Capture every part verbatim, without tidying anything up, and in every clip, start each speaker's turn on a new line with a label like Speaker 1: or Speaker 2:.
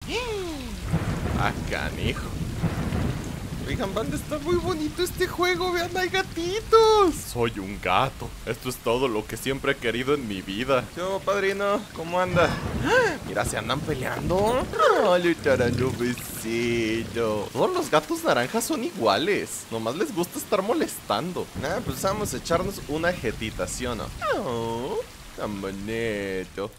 Speaker 1: Ah, canijo. Oigan, banda, está muy bonito este juego. Vean, hay gatitos. Soy un gato. Esto es todo lo que siempre he querido en mi vida. Yo, padrino, ¿cómo anda? Mira, se andan peleando. Ay, tarano besito. Todos los gatos naranjas son iguales. Nomás les gusta estar molestando. Ah, pues vamos a echarnos una jetita, ¿sí o no? Oh, tan bonito.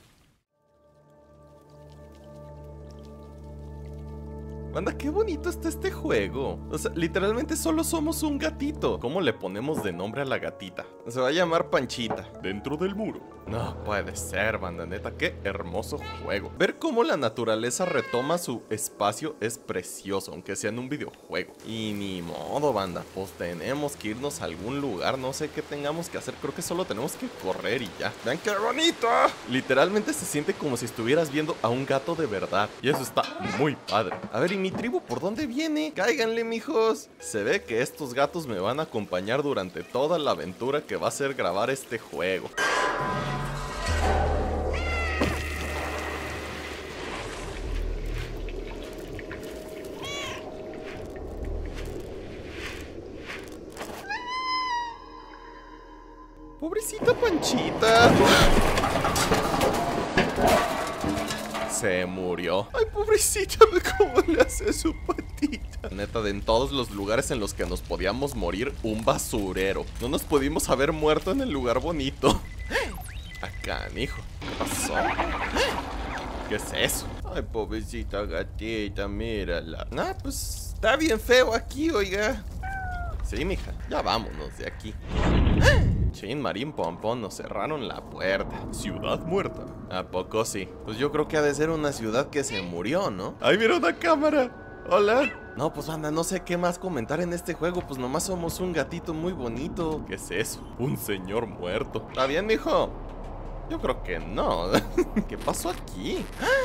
Speaker 1: Banda, qué bonito está este juego. O sea, literalmente solo somos un gatito. ¿Cómo le ponemos de nombre a la gatita? Se va a llamar Panchita. Dentro del muro. No puede ser, banda, neta, qué hermoso juego. Ver cómo la naturaleza retoma su espacio es precioso, aunque sea en un videojuego. Y ni modo, banda, pues tenemos que irnos a algún lugar. No sé qué tengamos que hacer, creo que solo tenemos que correr y ya. ¡Vean qué bonito! Literalmente se siente como si estuvieras viendo a un gato de verdad. Y eso está muy padre. A ver, ¿y mi tribu por dónde viene? Cáiganle, mijos. Se ve que estos gatos me van a acompañar durante toda la aventura que va a ser grabar este juego. Pobrecita Panchita. Se murió. Ay, pobrecita, ve cómo le hace su patita. Neta, de en todos los lugares en los que nos podíamos morir, un basurero. No nos pudimos haber muerto en el lugar bonito. Acá, hijo. ¿Qué pasó? ¿Qué es eso? Ay, pobrecita gatita, mírala. Ah, pues está bien feo aquí, oiga. Sí, mija, ya vámonos de aquí. Chin, Marín Pompón, nos cerraron la puerta. Ciudad muerta. ¿A poco sí? Pues yo creo que ha de ser una ciudad que se murió, ¿no? ¡Ay, mira una cámara! ¡Hola! No, pues banda, no sé qué más comentar en este juego. Pues nomás somos un gatito muy bonito. ¿Qué es eso? Un señor muerto. ¿Está bien, mijo? Yo creo que no. ¿Qué pasó aquí?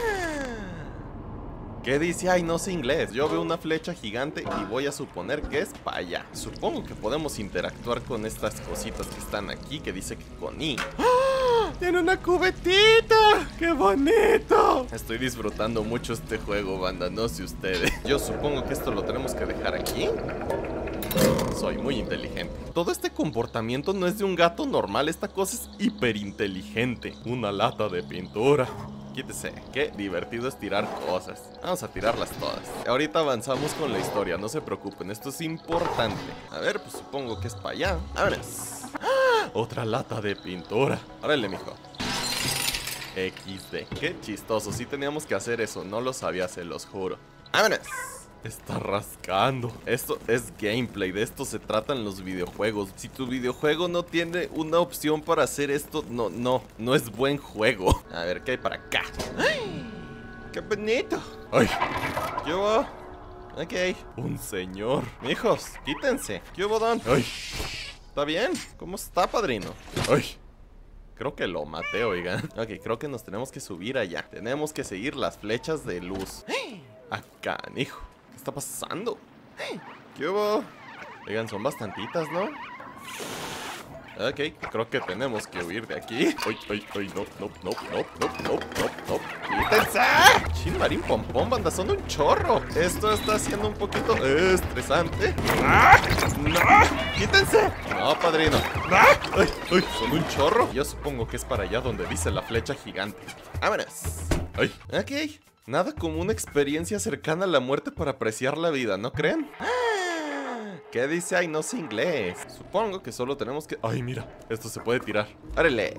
Speaker 1: ¿Qué dice? Ay, no sé inglés. Yo veo una flecha gigante y voy a suponer que es para allá. Supongo que podemos interactuar con estas cositas que están aquí, que dice que con I. ¡Oh! ¡Tiene una cubetita! ¡Qué bonito! Estoy disfrutando mucho este juego, banda, no sé ustedes. Yo supongo que esto lo tenemos que dejar aquí. Soy muy inteligente. Todo este comportamiento no es de un gato normal. Esta cosa es hiperinteligente. Una lata de pintura. Quítese, qué divertido es tirar cosas. Vamos a tirarlas todas. Ahorita avanzamos con la historia, no se preocupen, esto es importante. A ver, pues supongo que es para allá. ¡Vámonos! ¡Ah! Otra lata de pintura. Órale, mijo. equis de. Qué chistoso, sí teníamos que hacer eso, no lo sabía, se los juro. ¡Vámonos! Está rascando. Esto es gameplay, de esto se tratan los videojuegos. Si tu videojuego no tiene una opción para hacer esto, no, no, no es buen juego. A ver, ¿qué hay para acá? ¡Ay! ¡Qué bonito! ¡Ay! ¿Qué hubo? Ok. Un señor. Mijos, quítense. ¿Qué hubo, don? ¡Ay! ¿Está bien? ¿Cómo está, padrino? ¡Ay! Creo que lo maté, oigan. Ok, creo que nos tenemos que subir allá. Tenemos que seguir las flechas de luz. Acá, hijo. ¿Qué está pasando? ¿Qué hubo? Oigan, son bastantitas, ¿no? Ok, creo que tenemos que huir de aquí. Ay, ay, ay, no, no, no, no, no, no, no, no. ¡Quítense! Chin, Marín Pompón, banda, son un chorro. Esto está siendo un poquito estresante. ¡Ah! ¡No! ¡Quítense! No, padrino. ¡Ah! ¡Ay, ay! Son un chorro. Yo supongo que es para allá donde dice la flecha gigante. ¡Vámonos! ¡Ay! Ok. Nada como una experiencia cercana a la muerte para apreciar la vida, ¿no creen? ¿Qué dice? Ay, no sé inglés. Supongo que solo tenemos que... Ay, mira, esto se puede tirar. ¡Árale!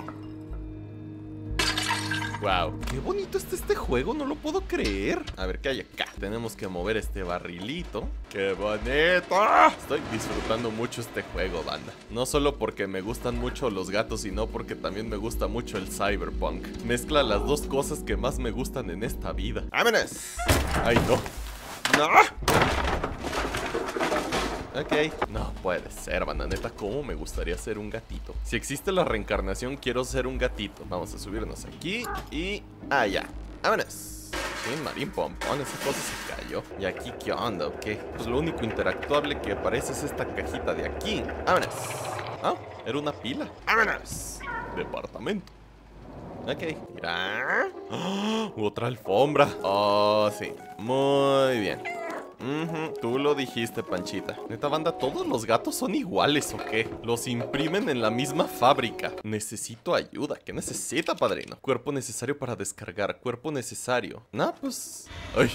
Speaker 1: Wow, qué bonito está este juego, no lo puedo creer. A ver, ¿qué hay acá? Tenemos que mover este barrilito. ¡Qué bonito! Estoy disfrutando mucho este juego, banda. No solo porque me gustan mucho los gatos, sino porque también me gusta mucho el cyberpunk. Mezcla las dos cosas que más me gustan en esta vida. ¡Vámonos! ¡Ay, no! ¡No! Ok, no puede ser, banda, neta, cómo me gustaría ser un gatito. Si existe la reencarnación, quiero ser un gatito. Vamos a subirnos aquí y allá. ¡Vámonos! Sí, Marín Pompón, esa cosa se cayó. ¿Y aquí qué onda o qué? Pues lo único interactuable que aparece es esta cajita de aquí. ¡Vámonos! Ah, era una pila. ¡Vámonos! Departamento. Ok, mira. ¡Oh! Otra alfombra. Oh, sí. Muy bien. Uh-huh. Tú lo dijiste, Panchita. Neta banda, ¿todos los gatos son iguales o qué? Los imprimen en la misma fábrica. Necesito ayuda. ¿Qué necesita, padrino? Cuerpo necesario para descargar. Cuerpo necesario. Nah, pues... ¡Ay!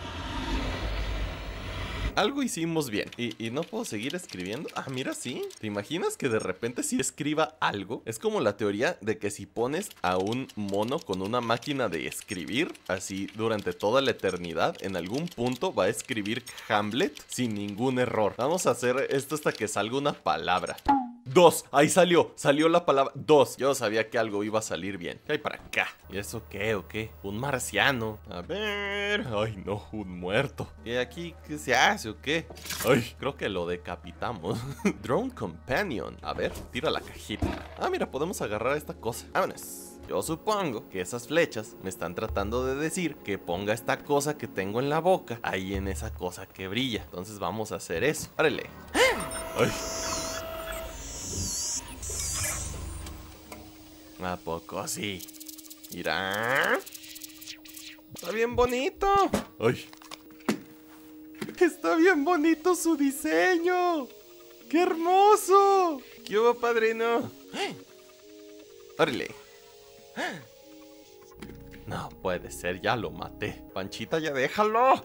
Speaker 1: Algo hicimos bien. ¿Y, ¿Y no puedo seguir escribiendo? Ah, mira, sí. ¿Te imaginas que de repente sí escriba algo? Es como la teoría de que si pones a un mono con una máquina de escribir, así durante toda la eternidad, en algún punto va a escribir Hamlet sin ningún error. Vamos a hacer esto hasta que salga una palabra. Dos, ahí salió, salió la palabra dos. Yo sabía que algo iba a salir bien. ¿Qué hay para acá? ¿Y eso qué o qué? Un marciano. A ver, ay no, un muerto. ¿Y aquí qué se hace o qué? Ay, creo que lo decapitamos. Drone Companion. A ver, tira la cajita. Ah, mira, podemos agarrar esta cosa. Vámonos. Yo supongo que esas flechas me están tratando de decir que ponga esta cosa que tengo en la boca ahí en esa cosa que brilla. Entonces vamos a hacer eso. ¡Árale! ¡Ay! ¿A poco sí? Mira. Está bien bonito. ¡Ay! Está bien bonito su diseño. ¡Qué hermoso! ¿Qué hubo, padrino? ¡Órale! No puede ser, ya lo maté. Panchita, ya déjalo.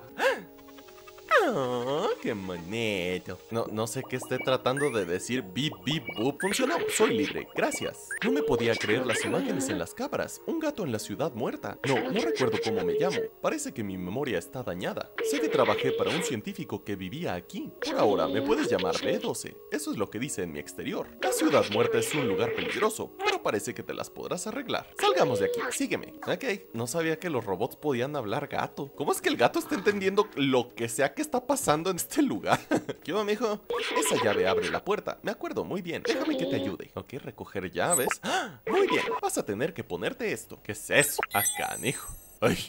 Speaker 1: Oh, qué bonito. No, no sé qué esté tratando de decir. Bip, bip, boop. Funcionó. Soy libre. Gracias. No me podía creer las imágenes en las cámaras. Un gato en la ciudad muerta. No, no recuerdo cómo me llamo. Parece que mi memoria está dañada. Sé que trabajé para un científico que vivía aquí. Por ahora me puedes llamar B doce. Eso es lo que dice en mi exterior. La ciudad muerta es un lugar peligroso, pero parece que te las podrás arreglar. Salgamos de aquí. Sígueme. Ok. No sabía que los robots podían hablar gato. ¿Cómo es que el gato está entendiendo lo que sea que está pasando en este lugar? ¿Qué va, mijo? Esa llave abre la puerta. Me acuerdo muy bien. Déjame que te ayude. Ok, recoger llaves. ¡Ah! Muy bien. Vas a tener que ponerte esto. ¿Qué es eso? Acá, mijo. Ay.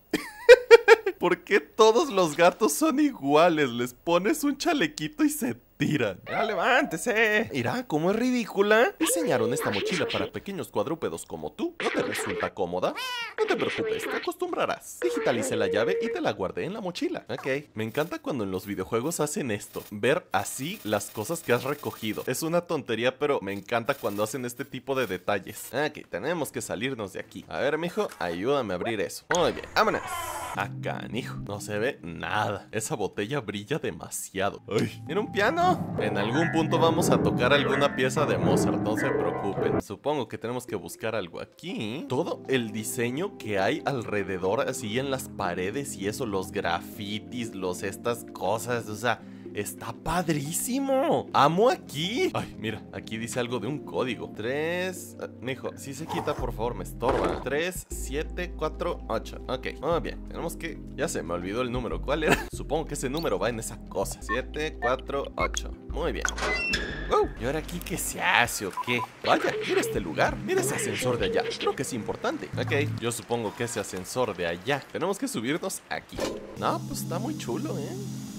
Speaker 1: ¿Por qué todos los gatos son iguales? Les pones un chalequito y se tiran. ¡Ya levántese! Mira, ¿cómo es ridícula? Diseñaron esta mochila para pequeños cuadrúpedos como tú. ¿No te resulta cómoda? No te preocupes, te acostumbrarás. Digitalicé la llave y te la guardé en la mochila. Ok, me encanta cuando en los videojuegos hacen esto. Ver así las cosas que has recogido. Es una tontería, pero me encanta cuando hacen este tipo de detalles. Ok, tenemos que salirnos de aquí. A ver, mijo, ayúdame a abrir eso. Muy bien, vámonos. Acá, hijo. No se ve nada. Esa botella brilla demasiado. Ay, ¿era un piano? En algún punto vamos a tocar alguna pieza de Mozart, no se preocupen. Supongo que tenemos que buscar algo aquí. Todo el diseño que hay alrededor, así en las paredes y eso, los grafitis, los estas cosas, o sea... Está padrísimo. Amo aquí. Ay, mira, aquí dice algo de un código. Tres, uh, mijo, si se quita, por favor, me estorba. Tres, siete, cuatro, ocho. Ok, muy bien, tenemos que... Ya se me olvidó el número, ¿cuál era? Supongo que ese número va en esa cosa. Siete, cuatro, ocho. Muy bien. Wow. ¿Y ahora aquí qué se hace o qué? Vaya, mira este lugar. Mira ese ascensor de allá. Creo que es importante. Ok, yo supongo que ese ascensor de allá. Tenemos que subirnos aquí. No, pues está muy chulo, ¿eh?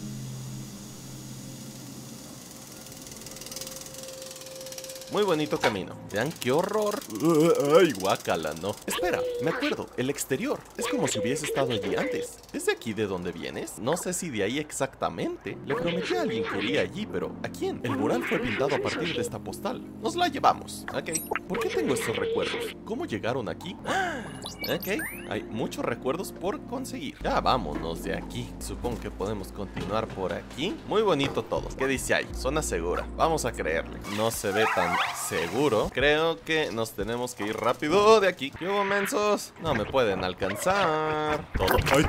Speaker 1: Muy bonito camino. Vean qué horror. Uh, ay, guácala, no. Espera, me acuerdo. El exterior. Es como si hubiese estado allí antes. ¿Es de aquí de donde vienes? No sé si de ahí exactamente. Le prometí a alguien que iría allí, pero ¿a quién? El mural fue pintado a partir de esta postal. Nos la llevamos. Ok. ¿Por qué tengo estos recuerdos? ¿Cómo llegaron aquí? Ok. Hay muchos recuerdos por conseguir. Ya vámonos de aquí. Supongo que podemos continuar por aquí. Muy bonito todo. ¿Qué dice ahí? Zona segura. Vamos a creerle. No se ve tan seguro. Creo que nos tenemos que ir rápido de aquí. ¿Qué hubo, mensos? No me pueden alcanzar. Todo. ¡Ay!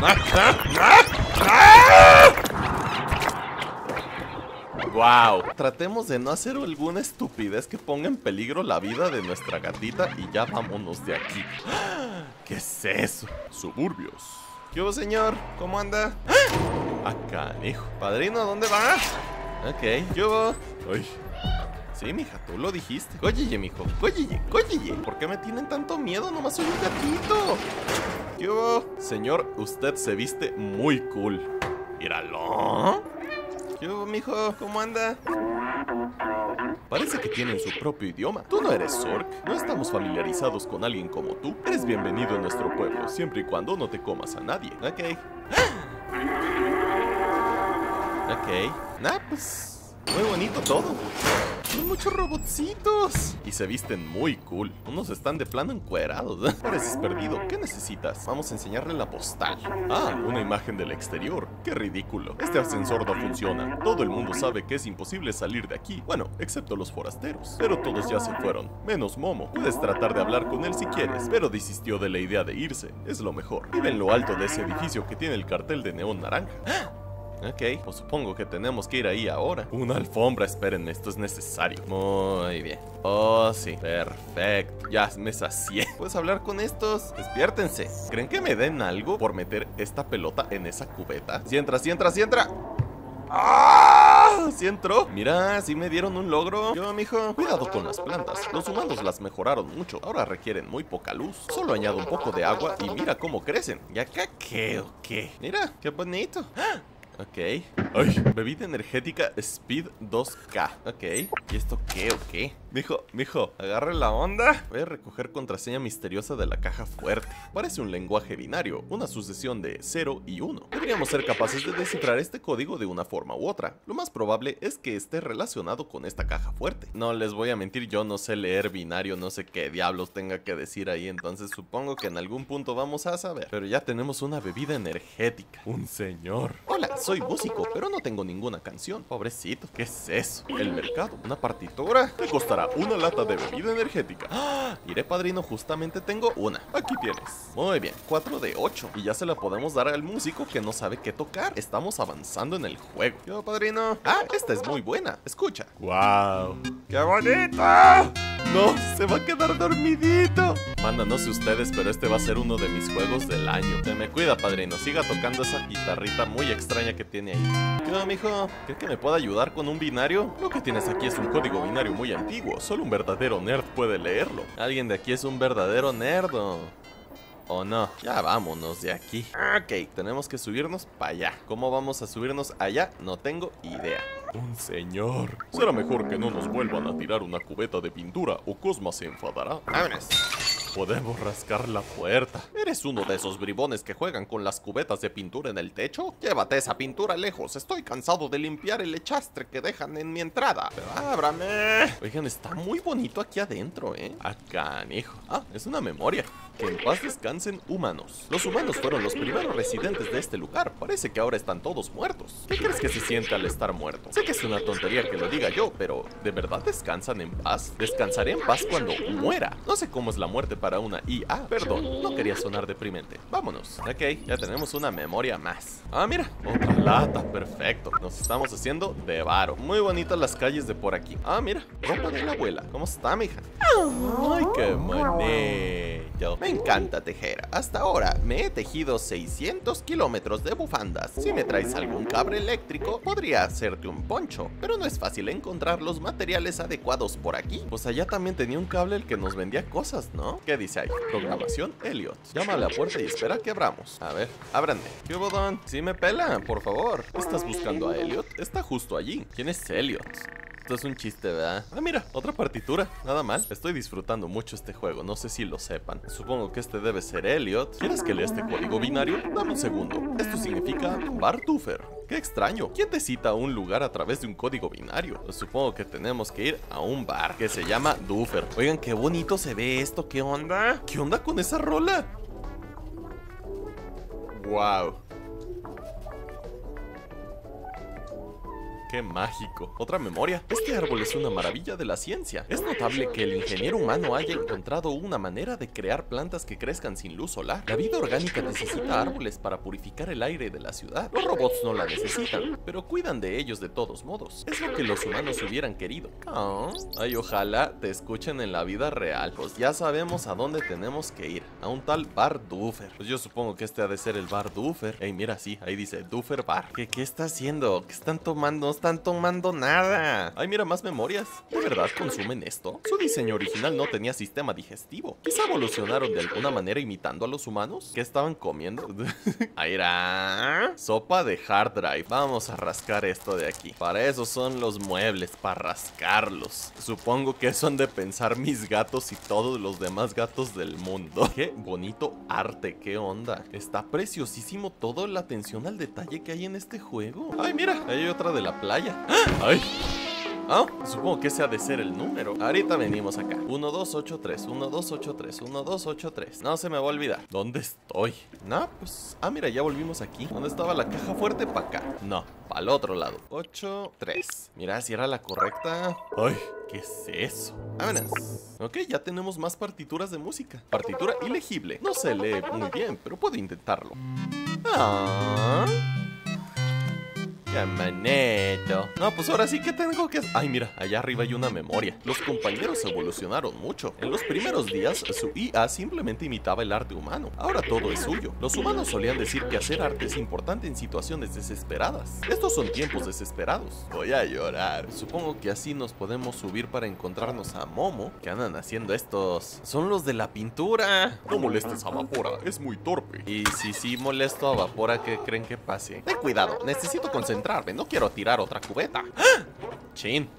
Speaker 1: ¡Wow! Tratemos de no hacer alguna estupidez que ponga en peligro la vida de nuestra gatita y ya vámonos de aquí. ¿Qué es eso? Suburbios. ¿Qué hubo, señor? ¿Cómo anda? Acá, hijo. Padrino, ¿dónde va? Ok. ¿Qué hubo? ¡Ay! Sí, mija, tú lo dijiste. Cóyeye, mijo. Cóyeye, cóyeye. ¿Por qué me tienen tanto miedo? Nomás soy un gatito. ¿Qué hubo? Señor, usted se viste muy cool. Míralo. ¿Qué hubo, mijo? ¿Cómo anda? Parece que tienen su propio idioma. ¿Tú no eres Zork? No estamos familiarizados con alguien como tú. Eres bienvenido en nuestro pueblo, siempre y cuando no te comas a nadie. Ok. Ok. Nah, pues... muy bonito todo. Son muchos robotcitos. Y se visten muy cool. Unos están de plano encuerados. Pareces perdido. ¿Qué necesitas? Vamos a enseñarle la postal. Ah, una imagen del exterior. Qué ridículo. Este ascensor no funciona. Todo el mundo sabe que es imposible salir de aquí. Bueno, excepto los forasteros. Pero todos ya se fueron. Menos Momo. Puedes tratar de hablar con él si quieres, pero desistió de la idea de irse. Es lo mejor. Vive en lo alto de ese edificio que tiene el cartel de neón naranja. Ok, pues supongo que tenemos que ir ahí ahora. Una alfombra, espérenme, esto es necesario. Muy bien. Oh, sí, perfecto. Ya me sacié. ¿Puedes hablar con estos? Despiértense. ¿Creen que me den algo por meter esta pelota en esa cubeta? Si entra, si entra, si entra. ¡Ah! ¿Sí entró? Mira, sí me dieron un logro. Yo, mijo, cuidado con las plantas. Los humanos las mejoraron mucho. Ahora requieren muy poca luz. Solo añado un poco de agua y mira cómo crecen. ¿Y acá qué o qué? Mira, qué bonito. ¡Ah! Ok. Ay, bebida energética Speed dos K. Ok. ¿Y esto qué o qué? Mijo, mijo, agarre la onda. Voy a recoger contraseña misteriosa de la caja fuerte. Parece un lenguaje binario, una sucesión de cero y uno. Deberíamos ser capaces de descifrar este código de una forma u otra. Lo más probable es que esté relacionado con esta caja fuerte. No les voy a mentir, yo no sé leer binario, no sé qué diablos tenga que decir ahí, entonces supongo que en algún punto vamos a saber. Pero ya tenemos una bebida energética. Un señor. Hola, soy músico, pero no tengo ninguna canción. Pobrecito, ¿qué es eso? El mercado, una partitura. ¿Qué costará una lata de bebida energética? ¡Ah! Iré, padrino, justamente tengo una. Aquí tienes. Muy bien, cuatro de ocho. Y ya se la podemos dar al músico que no sabe qué tocar. Estamos avanzando en el juego. Yo, padrino. Ah, esta es muy buena. Escucha. ¡Wow! ¡Qué bonito! No, se va a quedar dormidito. Manda, no sé ustedes, pero este va a ser uno de mis juegos del año. Se me cuida, padrino. Siga tocando esa guitarrita muy extraña que tiene ahí. ¿Qué onda, mijo? ¿Crees que me pueda ayudar con un binario? Lo que tienes aquí es un código binario muy antiguo. Solo un verdadero nerd puede leerlo. Alguien de aquí es un verdadero nerdo. ¿O no? Ya vámonos de aquí. Ok, tenemos que subirnos para allá. ¿Cómo vamos a subirnos allá? No tengo idea. Un señor. Será mejor que no nos vuelvan a tirar una cubeta de pintura o Cosma se enfadará. ¡Vámonos! Podemos rascar la puerta. ¿Eres uno de esos bribones que juegan con las cubetas de pintura en el techo? Llévate esa pintura lejos. Estoy cansado de limpiar el echastre que dejan en mi entrada. Pero ábrame. Oigan, está muy bonito aquí adentro, ¿eh? Acá, hijo. Ah, es una memoria. Que en paz descansen humanos. Los humanos fueron los primeros residentes de este lugar. Parece que ahora están todos muertos. ¿Qué crees que se siente al estar muerto? Sé que es una tontería que lo diga yo, pero ¿de verdad descansan en paz? Descansaré en paz cuando muera. No sé cómo es la muerte para una I A. Perdón, no quería sonar deprimente. Vámonos. Ok, ya tenemos una memoria más. Ah, mira, otra lata. Perfecto. Nos estamos haciendo de varo. Muy bonitas las calles de por aquí. Ah, mira, ropa de la abuela. ¿Cómo está, mija? Ay, qué bonito. Me encanta tejer. Hasta ahora me he tejido seiscientos kilómetros de bufandas. Si me traes algún cable eléctrico, podría hacerte un poncho. Pero no es fácil encontrar los materiales adecuados por aquí. Pues allá también tenía un cable el que nos vendía cosas, ¿no? ¿Qué dice ahí? Programación Elliot. Llama a la puerta y espera que abramos. A ver, ábranme. ¿Qué hubo, don? Sí me pela, por favor. ¿Estás buscando a Elliot? Está justo allí. ¿Quién es Elliot? Esto es un chiste, ¿verdad? Ah, mira, otra partitura. Nada mal. Estoy disfrutando mucho este juego. No sé si lo sepan. Supongo que este debe ser Elliot. ¿Quieres que lea este código binario? Dame un segundo. Esto significa Bartufer. ¡Qué extraño! ¿Quién te cita a un lugar a través de un código binario? Pues supongo que tenemos que ir a un bar que se llama Duffer. Oigan, qué bonito se ve esto. ¿Qué onda? ¿Qué onda con esa rola? ¡Wow! ¡Qué mágico! Otra memoria. Este árbol es una maravilla de la ciencia. Es notable que el ingeniero humano haya encontrado una manera de crear plantas que crezcan sin luz solar. La vida orgánica necesita árboles para purificar el aire de la ciudad. Los robots no la necesitan, pero cuidan de ellos de todos modos. Es lo que los humanos hubieran querido. Oh. Ay, ojalá te escuchen en la vida real. Pues ya sabemos a dónde tenemos que ir. A un tal Bar Duffer. Pues yo supongo que este ha de ser el Bar Duffer. Ey, mira, sí, ahí dice Duffer Bar. ¿Qué, qué está haciendo? ¿Qué están tomando? están tomando nada. Ay, mira, más memorias. ¿De verdad consumen esto? Su diseño original no tenía sistema digestivo. Quizá evolucionaron de alguna manera imitando a los humanos. ¿Qué estaban comiendo? Ahí era. Sopa de hard drive. Vamos a rascar esto de aquí. Para eso son los muebles, para rascarlos. Supongo que eso han de pensar mis gatos y todos los demás gatos del mundo. Qué bonito arte, qué onda. Está preciosísimo toda la atención al detalle que hay en este juego. Ay, mira, ahí hay otra de la playa. Ay. Ah, supongo que ese ha de ser el número. Ahorita venimos acá. uno dos ocho tres, uno dos ocho tres, uno dos ocho tres. No se me va a olvidar. ¿Dónde estoy? No, pues... Ah, mira, ya volvimos aquí. ¿Dónde estaba la caja fuerte? Para acá. No, para el otro lado. ocho tres. Mira, si era la correcta. Ay, ¿qué es eso? Vámonos. Ok, ya tenemos más partituras de música. Partitura ilegible. No se lee muy bien, pero puedo intentarlo. Ah... ¡Qué manito! No, pues ahora sí que tengo que... Ay, mira, allá arriba hay una memoria. Los compañeros evolucionaron mucho. En los primeros días, su I A simplemente imitaba el arte humano. Ahora todo es suyo. Los humanos solían decir que hacer arte es importante en situaciones desesperadas. Estos son tiempos desesperados. Voy a llorar. Supongo que así nos podemos subir para encontrarnos a Momo. ¿Qué andan haciendo estos? Son los de la pintura. No molestes a Vapora, es muy torpe. Y si sí molesto a Vapora, ¿qué creen que pase? Ten cuidado, necesito concentrarme. No quiero tirar otra cubeta. ¡Ah! Chin.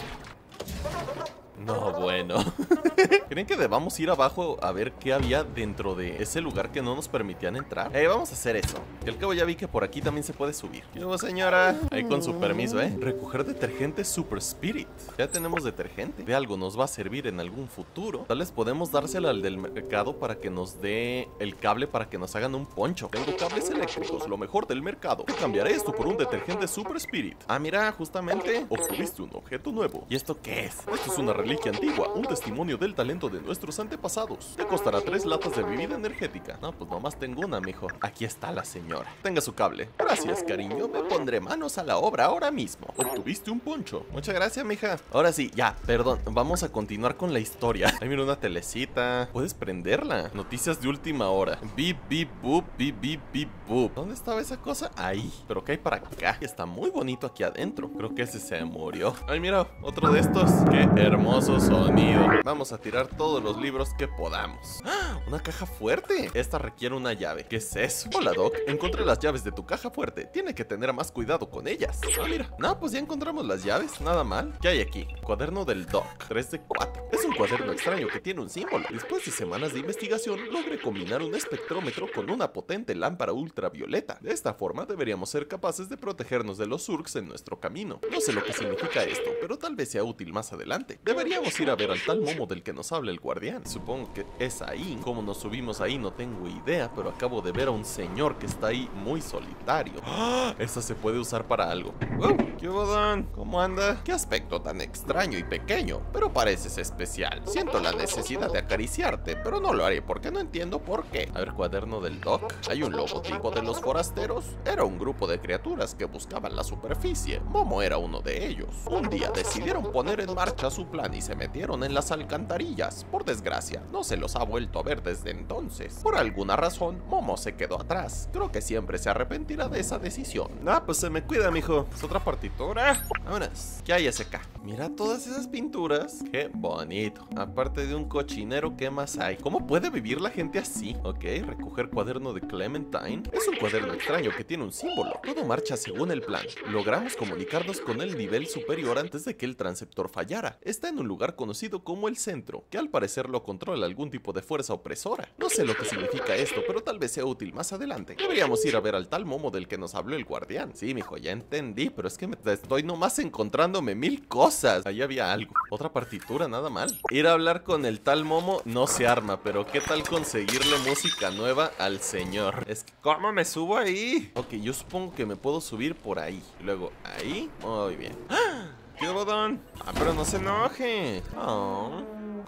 Speaker 1: No, bueno. ¿Creen que debamos ir abajo a ver qué había dentro de ese lugar que no nos permitían entrar? Eh, vamos a hacer eso. Que al cabo ya vi que por aquí también se puede subir. ¿Qué hubo, señora? Ahí con su permiso, ¿eh? Recoger detergente Super Spirit. Ya tenemos detergente. De algo nos va a servir en algún futuro. Tal vez podemos dársela al del mercado para que nos dé el cable para que nos hagan un poncho. Tengo cables eléctricos, lo mejor del mercado. Cambiaré esto por un detergente Super Spirit. Ah, mira, justamente obtuviste un objeto nuevo. ¿Y esto qué es? Esto es una reliquia antigua, un testimonio del talento de nuestros antepasados. Te costará tres latas de bebida energética. No, pues nomás tengo una, mijo. Aquí está la señora. Tenga su cable. Gracias, cariño. Me pondré manos a la obra ahora mismo. Obtuviste un poncho. Muchas gracias, mija. Ahora sí, ya, perdón. Vamos a continuar con la historia. Ay, mira, una telecita. Puedes prenderla. Noticias de última hora. Bip, bip, boop, bip, bip, bip, boop. ¿Dónde estaba esa cosa? Ahí. Pero ¿qué hay para acá? Está muy bonito aquí adentro. Creo que ese se murió. Ay, mira, otro de estos. Qué hermoso sonido. Vamos a tirar todos los libros que podamos. ¡Ah! Una caja fuerte. Esta requiere una llave. ¿Qué es eso? Hola, Doc. Encontré las llaves de tu caja fuerte. Tiene que tener más cuidado con ellas. Ah, mira. No, pues ya encontramos las llaves. Nada mal. ¿Qué hay aquí? Cuaderno del Doc. tres de cuatro. Es un cuaderno extraño que tiene un símbolo. Después de semanas de investigación, logré combinar un espectrómetro con una potente lámpara ultravioleta. De esta forma, deberíamos ser capaces de protegernos de los Zurks en nuestro camino. No sé lo que significa esto, pero tal vez sea útil más adelante. Deberíamos ir a ver al tal Momo del que nos habla el guardián. Supongo que es ahí. Cómo nos subimos ahí no tengo idea, pero acabo de ver a un señor que está ahí muy solitario. ¡Ah! Esa se puede usar para algo. ¡Wow! ¿Qué hubo, Don? ¿Cómo anda? Qué aspecto tan extraño y pequeño, pero pareces especial. Siento la necesidad de acariciarte, pero no lo haré porque no entiendo por qué. A ver, cuaderno del Doc. ¿Hay un logotipo de los forasteros? Era un grupo de criaturas que buscaban la superficie. Momo era uno de ellos. Un día decidieron poner en marcha su plan y se metieron en las alcantarillas. Por desgracia, no se los ha vuelto a ver desde entonces. Por alguna razón, Momo se quedó atrás. Creo que siempre se arrepentirá de esa decisión. Ah, pues se me cuida, mijo. Es otra partitura. Vámonos. ¿Qué hay ese acá? Mira todas esas pinturas. Qué bonito. Aparte de un cochinero, ¿qué más hay? ¿Cómo puede vivir la gente así? Ok, recoger cuaderno de Clementine. Es un cuaderno extraño que tiene un símbolo. Todo marcha según el plan. Logramos comunicarnos con el nivel superior antes de que el transceptor fallara. Está en un lugar conocido como el centro, que al parecer lo controla algún tipo de fuerza opresora. No sé lo que significa esto, pero tal vez sea útil más adelante. Deberíamos ir a ver al tal Momo del que nos habló el guardián. Sí, mijo, ya entendí, pero es que me estoy nomás encontrándome mil cosas. Ahí había algo. Otra partitura, nada mal. Ir a hablar con el tal Momo no se arma, pero ¿qué tal conseguirle música nueva al señor? Es que, ¿cómo me subo ahí? Ok, yo supongo que me puedo subir por ahí. Luego, ahí. Muy bien. ¡Ah! ¿Qué hubo, Don? Ah, pero no se enoje. Oh.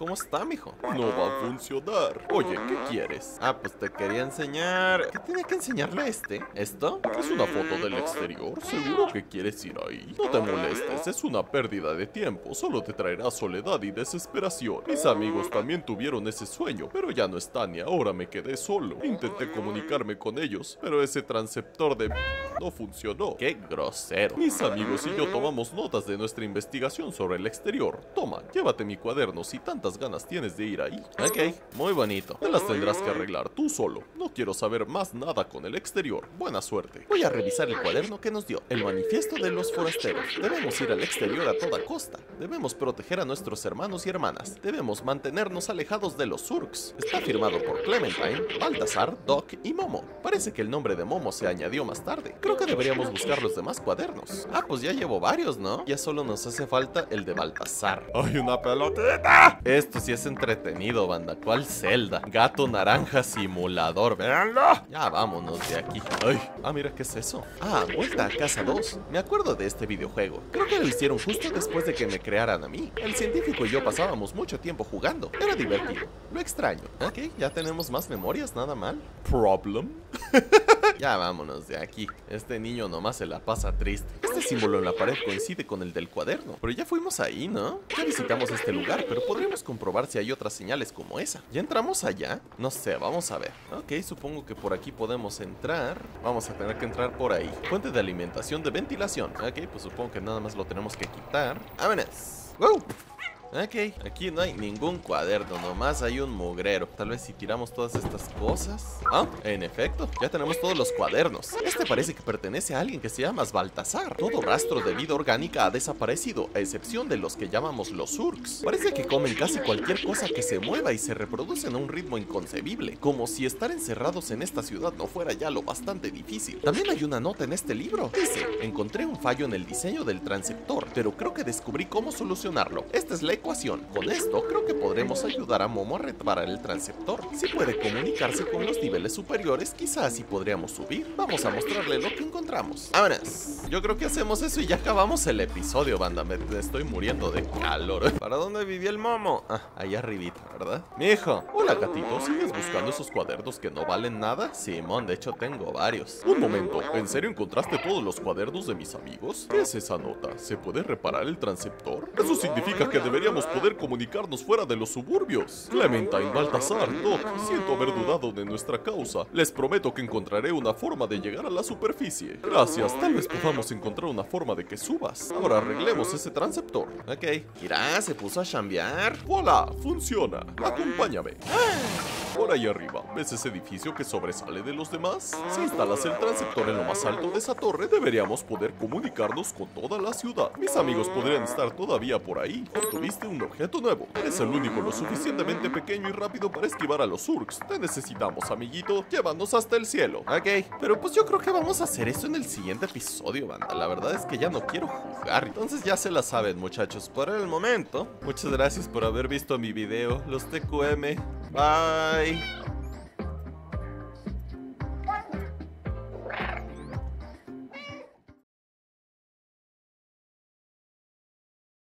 Speaker 1: ¿cómo está, mijo? No va a funcionar. Oye, ¿qué quieres? Ah, pues te quería enseñar... ¿Qué tiene que enseñarle a este? ¿Esto? Es una foto del exterior. ¿Seguro que quieres ir ahí? No te molestes, es una pérdida de tiempo. Solo te traerá soledad y desesperación. Mis amigos también tuvieron ese sueño, pero ya no están y ahora me quedé solo. Intenté comunicarme con ellos, pero ese transceptor de... no funcionó. ¡Qué grosero! Mis amigos y yo tomamos notas de nuestra investigación sobre el exterior. Toma, llévate mi cuaderno si tantas ganas tienes de ir ahí. Ok, muy bonito. Te las tendrás que arreglar tú solo. No quiero saber más nada con el exterior. Buena suerte. Voy a revisar el cuaderno que nos dio. El manifiesto de los forasteros. Debemos ir al exterior a toda costa. Debemos proteger a nuestros hermanos y hermanas. Debemos mantenernos alejados de los Zurks. Está firmado por Clementine, Baltasar, Doc y Momo. Parece que el nombre de Momo se añadió más tarde. Creo que deberíamos buscar los demás cuadernos. Ah, pues ya llevo varios, ¿no? Ya solo nos hace falta el de Baltasar. ¡Ay, una pelotita! Esto sí es entretenido, banda. ¿Cuál Zelda? Gato naranja simulador, véanlo. Ya vámonos de aquí. Ay, ah, mira, ¿qué es eso? Ah, vuelta a casa dos. Me acuerdo de este videojuego. Creo que lo hicieron justo después de que me crearan a mí. El científico y yo pasábamos mucho tiempo jugando. Era divertido. Lo extraño. Ok, ya tenemos más memorias, nada mal. ¿Problem? Ya vámonos de aquí. Este niño nomás se la pasa triste. Este símbolo en la pared coincide con el del cuaderno. Pero ya fuimos ahí, ¿no? Ya visitamos este lugar, pero podríamos comprobar si hay otras señales como esa. ¿Ya entramos allá? No sé, vamos a ver. Ok, supongo que por aquí podemos entrar. Vamos a tener que entrar por ahí. Fuente de alimentación de ventilación. Ok, pues supongo que nada más lo tenemos que quitar. ¡Vámonos! ¡Wow! Ok, aquí no hay ningún cuaderno, nomás hay un mugrero. Tal vez si tiramos todas estas cosas. Ah, en efecto, ya tenemos todos los cuadernos. Este parece que pertenece a alguien que se llama Baltasar. Todo rastro de vida orgánica ha desaparecido, a excepción de los que llamamos los Zurks. Parece que comen casi cualquier cosa que se mueva y se reproducen a un ritmo inconcebible, como si estar encerrados en esta ciudad no fuera ya lo bastante difícil. También hay una nota en este libro. Dice, encontré un fallo en el diseño del transceptor, pero creo que descubrí cómo solucionarlo. Esta es la ecuación. Con esto creo que podremos ayudar a Momo a reparar el transceptor. Si puede comunicarse con los niveles superiores, quizás así podríamos subir. Vamos a mostrarle lo que encontramos. ¡Vámonos! Yo creo que hacemos eso y ya acabamos el episodio, banda. Me estoy muriendo de calor. ¿Para dónde vivía el Momo? Ah, ahí arribita, ¿verdad? Mijo. Hola, gatito. ¿Sigues buscando esos cuadernos que no valen nada? Simón, de hecho tengo varios. Un momento. ¿En serio encontraste todos los cuadernos de mis amigos? ¿Qué es esa nota? ¿Se puede reparar el transceptor? Eso significa que deberíamos poder comunicarnos fuera de los suburbios. Clementine, Baltasar, Doc, siento haber dudado de nuestra causa. Les prometo que encontraré una forma de llegar a la superficie. Gracias, tal vez podamos encontrar una forma de que subas. Ahora arreglemos ese transceptor. Ok. Mira, se puso a chambear. ¡Hola! Funciona. Acompáñame. Por ahí arriba, ¿ves ese edificio que sobresale de los demás? Si instalas el transceptor en lo más alto de esa torre, deberíamos poder comunicarnos con toda la ciudad. Mis amigos podrían estar todavía por ahí. Obtuviste un objeto nuevo. Eres el único lo suficientemente pequeño y rápido para esquivar a los Zurks. Te necesitamos, amiguito. Llévanos hasta el cielo. Ok, pero pues yo creo que vamos a hacer eso en el siguiente episodio, banda. La verdad es que ya no quiero jugar. Entonces ya se la saben, muchachos. Por el momento, muchas gracias por haber visto mi video. Los T Q M. Bye.